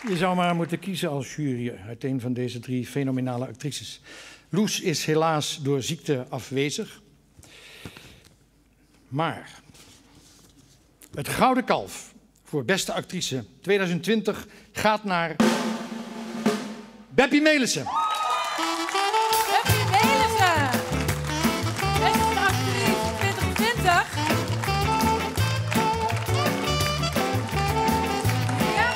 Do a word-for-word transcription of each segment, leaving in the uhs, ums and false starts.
Je zou maar moeten kiezen als jury uit een van deze drie fenomenale actrices. Loes is helaas door ziekte afwezig. Maar het Gouden Kalf voor beste actrice tweeduizend twintig gaat naar Beppie Melissen. Beppie Melissen! Beste actrice twintig twintig. Ja.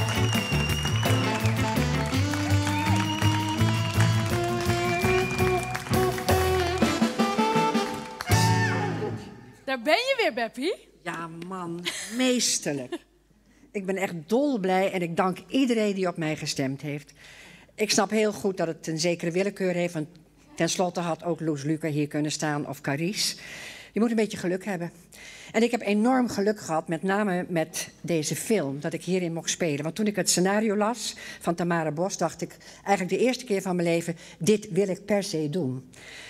Daar ben je weer, Beppie. Ja, man, meesterlijk. Ik ben echt dolblij en ik dank iedereen die op mij gestemd heeft. Ik snap heel goed dat het een zekere willekeur heeft, want tenslotte had ook Loes Luca hier kunnen staan of Carice. Je moet een beetje geluk hebben. En ik heb enorm geluk gehad, met name met deze film, dat ik hierin mocht spelen. Want toen ik het scenario las van Tamara Bos, dacht ik eigenlijk de eerste keer van mijn leven, dit wil ik per se doen.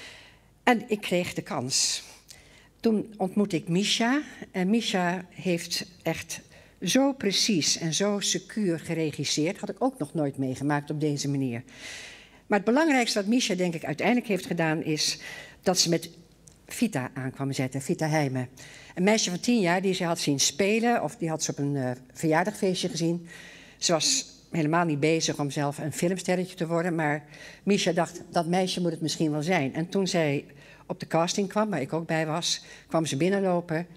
En ik kreeg de kans. Toen ontmoette ik Misha en Misha heeft echt zo precies en zo secuur geregisseerd. Had ik ook nog nooit meegemaakt op deze manier. Maar het belangrijkste wat Misha denk ik uiteindelijk heeft gedaan is dat ze met Vita aan kwam zetten, Vita Heijmen. Een meisje van tien jaar die ze had zien spelen of die had ze op een uh, verjaardagfeestje gezien. Ze was helemaal niet bezig om zelf een filmsterretje te worden, maar Misha dacht dat meisje moet het misschien wel zijn. En toen zij op de casting kwam, waar ik ook bij was, kwam ze binnenlopen.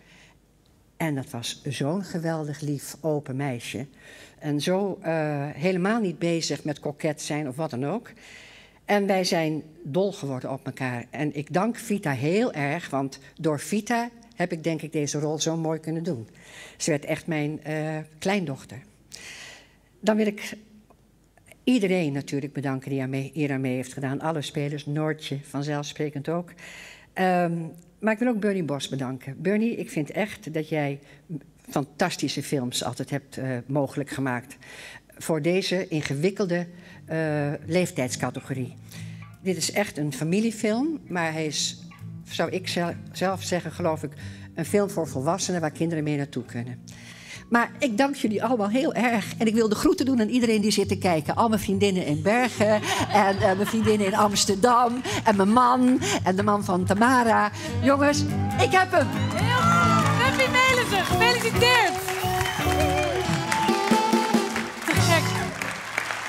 En dat was zo'n geweldig lief, open meisje. En zo uh, helemaal niet bezig met koket zijn of wat dan ook. En wij zijn dol geworden op elkaar. En ik dank Vita heel erg, want door Vita heb ik denk ik deze rol zo mooi kunnen doen. Ze werd echt mijn uh, kleindochter. Dan wil ik iedereen natuurlijk bedanken die aan mee, hier aan mee heeft gedaan. Alle spelers, Noortje vanzelfsprekend ook. Um, maar ik wil ook Bernie Bos bedanken. Bernie, ik vind echt dat jij fantastische films altijd hebt uh, mogelijk gemaakt. Voor deze ingewikkelde uh, leeftijdscategorie. Dit is echt een familiefilm, maar hij is, zou ik zelf zeggen, geloof ik, een film voor volwassenen waar kinderen mee naartoe kunnen. Maar ik dank jullie allemaal heel erg. En ik wil de groeten doen aan iedereen die zit te kijken. Al mijn vriendinnen in Bergen. En uh, mijn vriendinnen in Amsterdam. En mijn man. En de man van Tamara. Jongens, ik heb hem. Heel goed. Beppie Melissen, gefeliciteerd.